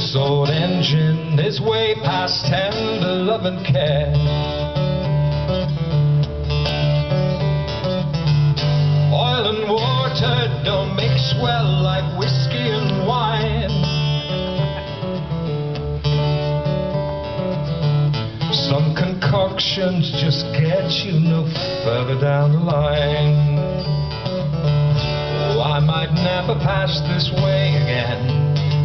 This old engine is way past tender love and care. Oil and water don't mix well like whiskey and wine. Some concoctions just get you no further down the line. Oh, I might never pass this way again.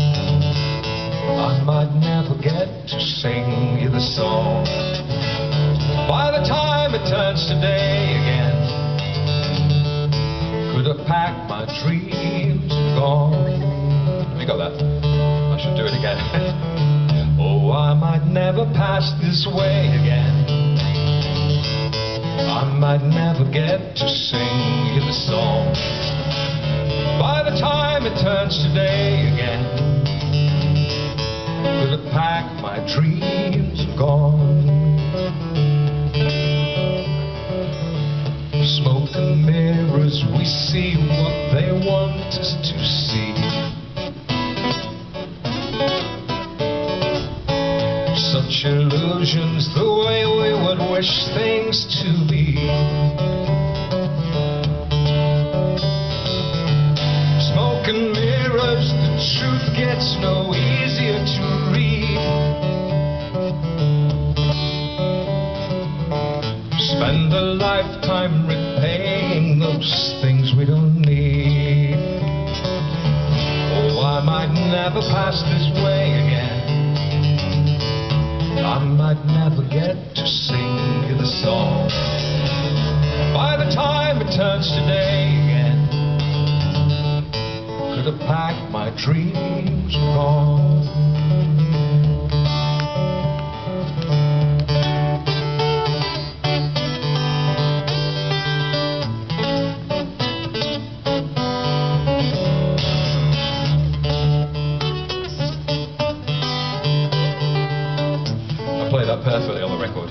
I might never get to sing you the song. By the time it turns to day again, could have packed my dreams and gone. We got that. I should do it again. Oh, I might never pass this way again. I might never get to sing you the song. By the time it turns to day again, could have packed my dreams and gone. Smoke and mirrors, we see what they want us to see. Such illusions, the way we would wish things to be. Smoke and mirrors, the truth gets no easier to read. Spend a lifetime repaying those things we don't need. Oh, I might never pass this way again. I might never get to sing you the song. By the time it turns to day again, could have packed my dreams and gone. I played that perfectly on the record.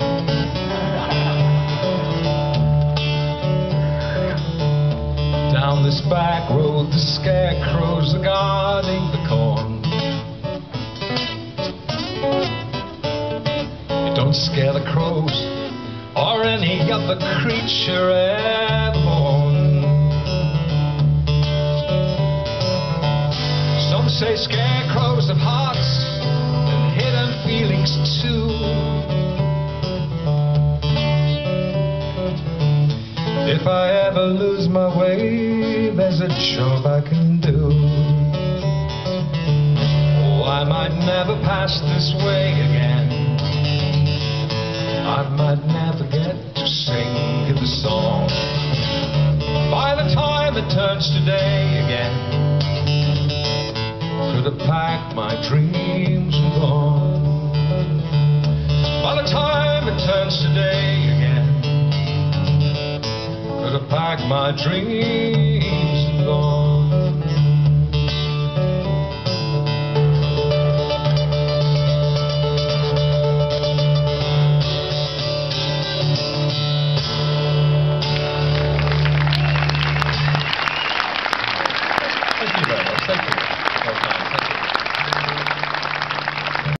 Down this back road, the scarecrows are guarding the corn. You don't scare the crows or any other creature ever born. Some say scarecrows have hearts and hidden feelings too. If I ever lose my way, there's a job I can do. Oh, I might never pass this way again. I might never get to sing you the song. By the time it turns to day again, could have packed my dreams and gone. By the time it turns to day again, could have packed my dreams and gone.